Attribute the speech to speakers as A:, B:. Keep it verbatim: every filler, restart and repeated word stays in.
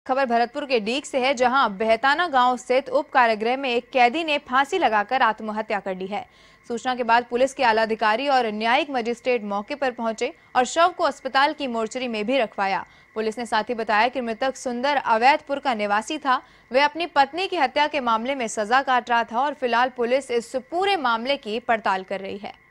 A: खबर भरतपुर के डीग से है, जहां बेहताना गांव स्थित उप कारागृह में एक कैदी ने फांसी लगाकर आत्महत्या कर ली है। सूचना के बाद पुलिस के आला अधिकारी और न्यायिक मजिस्ट्रेट मौके पर पहुंचे और शव को अस्पताल की मोर्चरी में भी रखवाया। पुलिस ने साथ ही बताया कि मृतक सुंदर अवैधपुर का निवासी था। वह अपनी पत्नी की हत्या के मामले में सजा काट रहा था और फिलहाल पुलिस इस पूरे मामले की पड़ताल कर रही है।